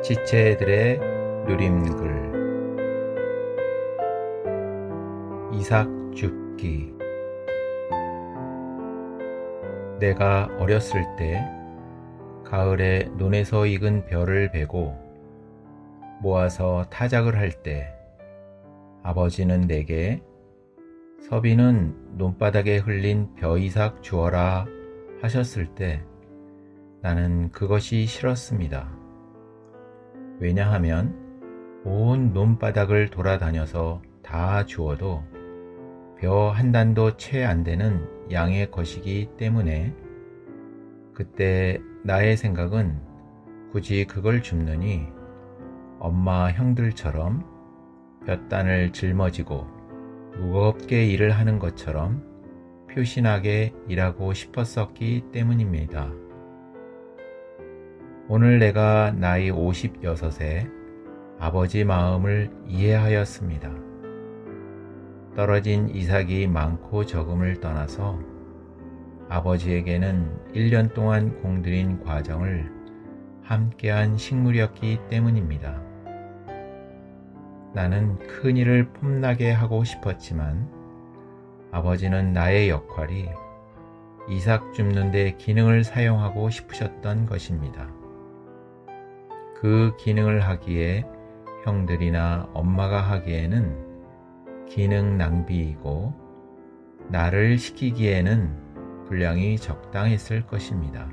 지체들의 누림글. 이삭 줍기. 내가 어렸을 때 가을에 논에서 익은 벼를 베고 모아서 타작을 할 때 아버지는 내게 서비는 논바닥에 흘린 벼이삭 주어라 하셨을 때 나는 그것이 싫었습니다. 왜냐하면 온 논바닥을 돌아다녀서 다 주어도 벼 한 단도 채 안 되는 양의 것이기 때문에 그때 나의 생각은 굳이 그걸 줍느니 엄마 형들처럼 볕단을 짊어지고 무겁게 일을 하는 것처럼 표신하게 일하고 싶었었기 때문입니다. 오늘 내가 나이 56에 아버지 마음을 이해하였습니다. 떨어진 이삭이 많고 적음을 떠나서 아버지에게는 1년 동안 공들인 과정을 함께한 식물이었기 때문입니다. 나는 큰 일을 폼나게 하고 싶었지만 아버지는 나의 역할이 이삭 줍는 데 기능을 사용하고 싶으셨던 것입니다. 그 기능을 하기에 형들이나 엄마가 하기에는 기능 낭비이고 나를 시키기에는 분량이 적당했을 것입니다.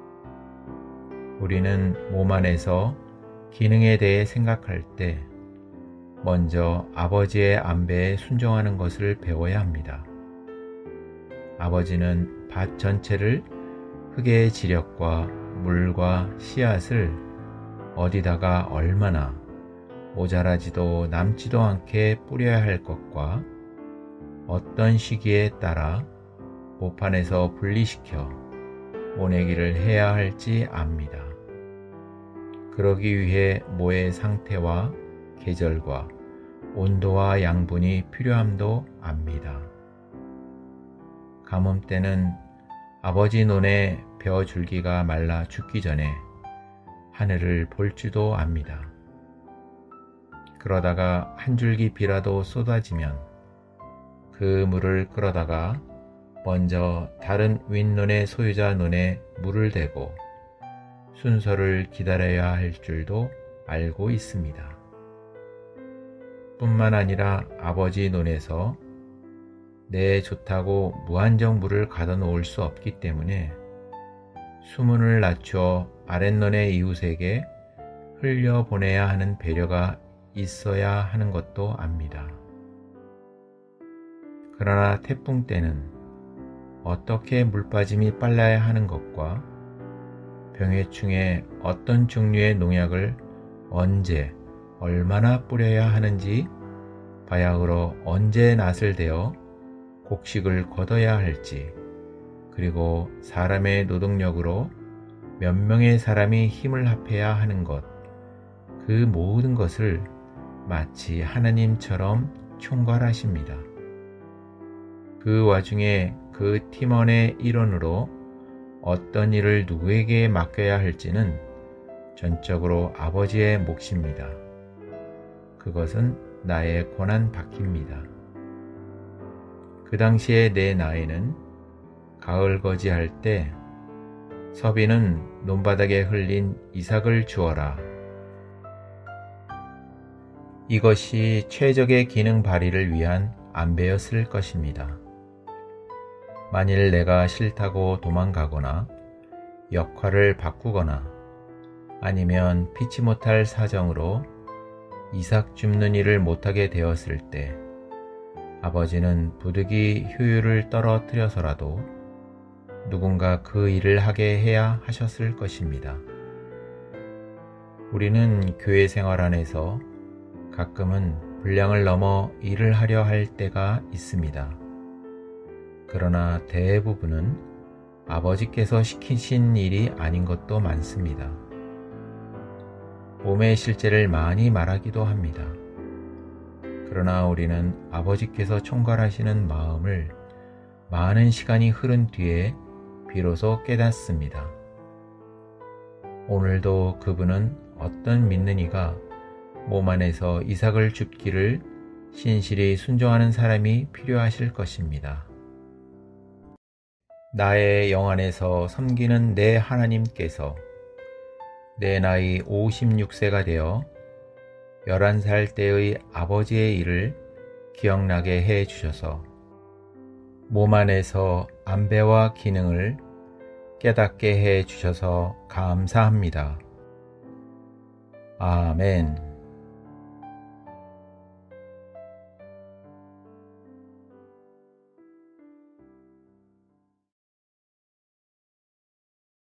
우리는 몸 안에서 기능에 대해 생각할 때 먼저 아버지의 안배에 순종하는 것을 배워야 합니다. 아버지는 밭 전체를 흙의 지력과 물과 씨앗을 어디다가 얼마나 모자라지도 남지도 않게 뿌려야 할 것과 어떤 시기에 따라 모판에서 분리시켜 모내기를 해야 할지 압니다. 그러기 위해 모의 상태와 계절과 온도와 양분이 필요함도 압니다. 가뭄 때는 아버지 논에 벼 줄기가 말라 죽기 전에 하늘을 볼 줄도 압니다. 그러다가 한 줄기 비라도 쏟아지면 그 물을 끌어다가 먼저 다른 윗논의 소유자 논에 물을 대고 순서를 기다려야 할 줄도 알고 있습니다. 뿐만 아니라 아버지 논에서 내 좋다고 무한정 물을 가둬 놓을 수 없기 때문에 수문을 낮추어 아랫논의 이웃에게 흘려보내야 하는 배려가 있어야 하는 것도 압니다. 그러나 태풍 때는 어떻게 물빠짐이 빨라야 하는 것과 병해충에 어떤 종류의 농약을 언제 얼마나 뿌려야 하는지 바야흐로 언제 낫을 대어 곡식을 걷어야 할지 그리고 사람의 노동력으로 몇 명의 사람이 힘을 합해야 하는 것 그 모든 것을 마치 하나님처럼 총괄하십니다. 그 와중에 그 팀원의 일원으로 어떤 일을 누구에게 맡겨야 할지는 전적으로 아버지의 몫입니다. 그것은 나의 권한 밖입니다. 그 당시에 내 나이는 가을거지 할 때 서비는 논바닥에 흘린 이삭을 주어라. 이것이 최적의 기능 발휘를 위한 안배였을 것입니다. 만일 내가 싫다고 도망가거나 역할을 바꾸거나 아니면 피치 못할 사정으로 이삭 줍는 일을 못하게 되었을 때 아버지는 부득이 효율을 떨어뜨려서라도 누군가 그 일을 하게 해야 하셨을 것입니다. 우리는 교회 생활 안에서 가끔은 분량을 넘어 일을 하려 할 때가 있습니다. 그러나 대부분은 아버지께서 시키신 일이 아닌 것도 많습니다. 몸의 실제를 많이 말하기도 합니다. 그러나 우리는 아버지께서 총괄하시는 마음을 많은 시간이 흐른 뒤에 비로소 깨닫습니다. 오늘도 그분은 어떤 믿는 이가 몸 안에서 이삭을 줍기를 신실히 순종하는 사람이 필요하실 것입니다. 나의 영 안에서 섬기는 내 하나님께서 내 나이 56세가 되어 11살 때의 아버지의 일을 기억나게 해 주셔서 몸 안에서 안배와 기능을 깨닫게 해 주셔서 감사합니다. 아멘.